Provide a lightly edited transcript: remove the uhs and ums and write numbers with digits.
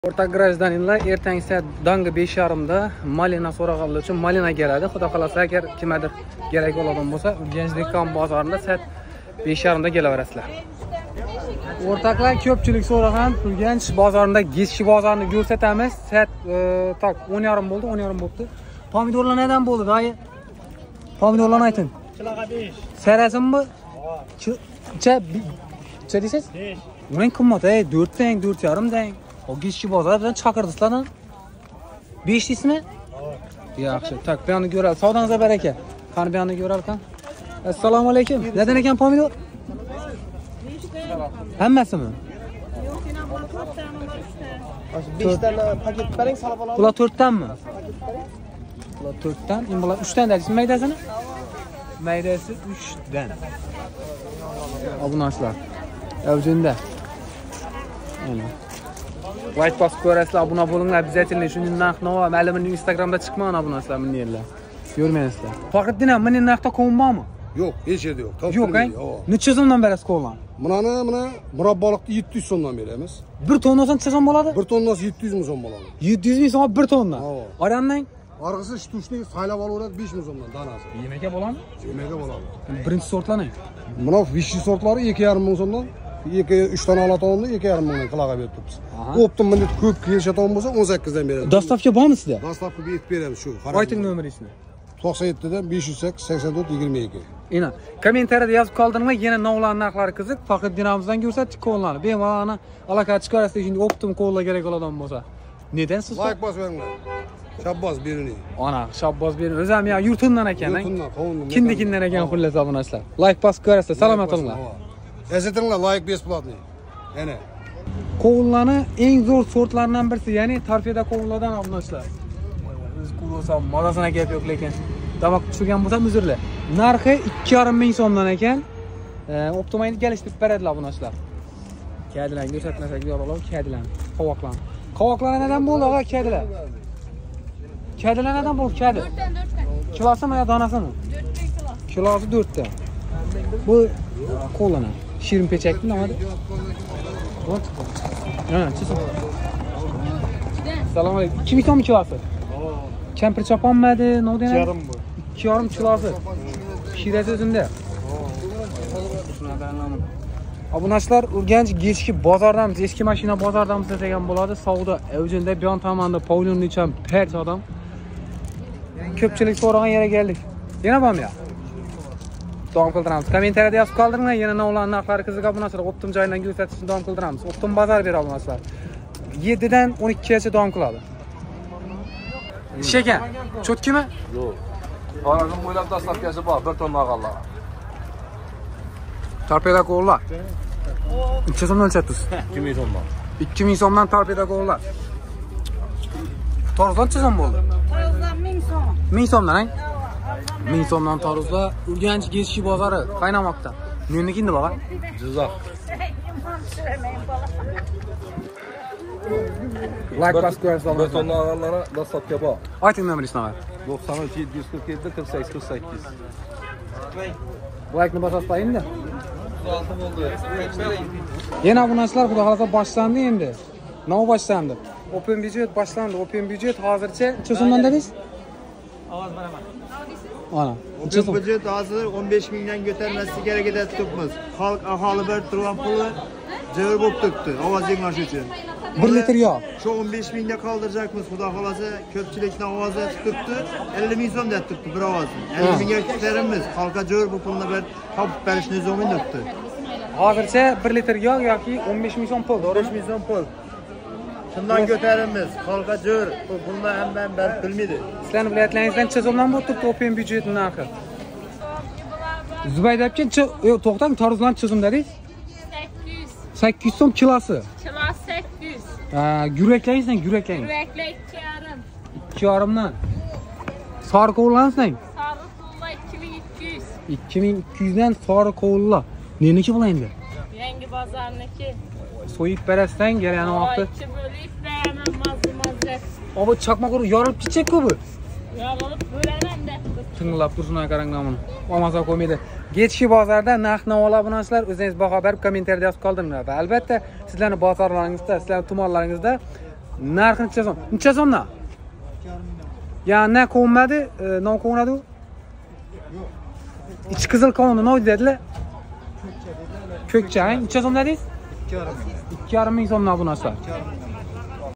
O'rta grajdaninlar ertangi soat dangi 5:30da malina so'raganlar uchun malina keladi. Xudo xolasa agar kimgadir kerak bo'ladigan bo'lsa, Urganch bozorida soat 5:30da kelaverasizlar. O'rtoqlar, ko'pchilik so'ragan Urganch bozorida Gechki bozorini ko'rsatamiz. Soat 10:30 bo'ldi, 10:30 bo'pti. Pomidorlar neden bo'ldi, dayı? Pomidorlarni ayting. Kiloga 5. Sarasimi? Cha deysiz? 5. Uning qimmat, 4 tang, 4,5 tang. O Gechki bozoridan chaqirdingizlar. 5 deysizmi? Yaxshi. Tak, bu yerni ko'ramiz. Savdongizga baraka. Qani bu yerni ko'ralkan. Assalomu alaykum. Neden ekan pomidor? 5 Hammasimi? Yo'q, yana bor 4 tane bor işte. 5 tane paket bering, salab olamiz. Bular 4 tanmi? Bular 4 tan. Endi bular 3 tan deysiz maydasini? Maydasi 3 dan. Obunachilar. Avjinda. Mana. Like bosib ko'rasizlar, obuna bo'linglar, обязательно shunday narx-navo ma'lumotning Instagramda chiqmagan obunachilar meni yerlar. Ko'rmaysizlar. Faqatgina meni narxda qovun bormi? Yo'q, hech yerda yo'q. Yo'q, necha so'mdan berasiz qovun? Mana murabbolikni 700 so'mdan beramiz. 1 tonnasi necha so'm bo'ladi? 1 tonnasi 700 ming so'm bo'ladi. 700 ming so'm 1 tonna. Oramdan Arg'isi shtushni saylab olaveradi 5 ming so'mdan danasi. Yemekka bo'ladimi? Yemekka bo'ladi. Birinchi sortlarni. Mana vishni sortlari 2,5 ming so'mdan. 2-3 tona olatonni 2,5 mingdan qilaga berib turibmiz. Optim millat ko'p kelishadigan bo'lsa 18 dan beramiz. Dostavka bormi sizda? Dostavka berib beramiz shu. Ayting nomeringizni. 97 dan 508 84 22. Ina, kommentariyada yozib qoldiringlar, yana novlar narxlari qiziq. Faqat dinamizdan ko'rsatdik qo'llarni. Bemalol aloqa chiqarasiz, endi optim qo'llar kerak bo'ladigan bo'lsa. Neden siz? Like bosinglar. Shabbos bering. Ana, shabbos bering. O'zim ya yurtimdan ekan. Yurtimdan, qovundan. Kindikindan ekan xullas obunachilar. Like bosib ko'rasiz, salomat bo'linglar. Ezitinglar, like besplatniy. Yana. Qovunlarni eng zo'r sortlardan birisi, ya'ni torpeda qovunlardan obunachilar. O'z ko'rsam, mazasini gap yo'q lekin. Damak tushirgan bo'lsam uzrlar. Narxi 2,5 ming so'mdan ekan. Optimayni kelishtirib beradilar obunachilar. Kadilar ko'rsatmasak yo'q, kadilar, qovoqlar. Qovoqlar neden bo'ldi, og'a, kadilar? Kadilar neden bo'ldi, kadi? 4 dan 4 dan. Kilosimi yo donasimi? 4 kilo. Kilosi 4 ta. Bu qo'lana. Shirin pechakmi nomadi? Ha, chiqsin. Assalomu alaykum. 2 ming so'm kilosi. Kampir choponmadi, nima deyman? 2,5 bu. 2,5 kilosi. Pishirasi o'zimda. Obunachilar, Urganch Gechki bozoridamiz, eski mashina bozoridamiz degan bo'ladi. Savdo Avjinda, bu yon tomonda Pavlonnicham pers odam. Ko'pchilik so'ragan yerga keldik. Yana bormi ya? Davom qildiramiz. Kommentariyada yozib qoldiringlar, yana novlarning narxlari qiziq obunachilar, optim joyidan ko'rsatishni davom qildiramiz. Optim bozor ber obunachilar. 7 dan 12 gacha davom qiladi. Sheka, cho'tkimi? Yo'q. Xorazm bo'ylab dastlabkasi bor, 1 tonna olganlar. Torpeda qo'llar. Necha so'mdan o'lchatdingiz? 2 ming so'mdan. 2 ming so'mdan torpeda qo'llar. Torozdan necha so'm bo'ldi? Torozdan 1000 so'm. 1000 so'mdan, ha? 1000 so'mdan torozlar Urganch Gechki bozori qaynamoqda. Meniki endi bog'a. Jizzax. Like bas ko'rasiz. 1 tonna olganlar dastlabki bor. Ayting nomeringizni. 93 747 48 48. Like ni bosasizlar endi. Yana obunachilar, xudo xolasa boshlandi endi. Nima boshlandi? Open budget boshlandi. Open budget hozircha necha so'mdan dedingiz? Ovoz beraman. Ana. Open budjet hozir 15 mingdan ko'tarmaslik kerak edi turibmiz. Xalq aholi bir turgan puli javob bo'lib turibdi ovoz yig'lash uchun. 1 litr yog'. Shu 15 mingga qoldirjakmiz, xudo xolasa ko'pchilikdan ovoz turibdi. 50 ming so'm deb turibdi bir ovoz. 50 mingga ko'taramiz. Xalqqa javob bu pulni bir topib berishni zo'min turibdi. Hozircha 1 litr yog' yoki 15 ming so'm pul, 15 ming so'm pul. Shundan ko'taramiz. Xalqqa javob bu pulni hamma berib bilmaydi. Sizlarning viloyatlaringizdan necha so'mdan bo'lib turibdi open budjetning narxi? Zubayda aytgan, to'xtang, tarozdan necha so'm dedingiz? 800. 800 so'm kilosi. Kilosi 800. Ha, yuraklayingizdan, yuraklang. Yurakli 2,5. 2,5 dan. Sariq qo'llansang. Sariq qo'llar 2200. 2200 dan sariq qo'llar. Meniki bo'la endi. Yangi bozorniki. So'yib berasizdan, yana vaqti. 2 bo'lib beraman mazza. Obu chaqmoq yorilib ketchak-ku bu. Yorilib bo'laman debdi. Tinglab tursin qaranglar buni. Olmasa qo'ymaydi. Gechki bozorda narx-navolar obunachilar o'zingiz baho berib kommentariyada yozib qoldiringlar. Va albatta sizlarning bozorlaringizda, sizlarning tumanlaringizda Narxi necha so'm? Necha so'mdan? Yani ne kovunmadı? Ne kovunmadı? İç kızıl kovunu ne dediler? Kökçe. Necha so'm dedingiz? 2,5 ming so'mdan bu narsa.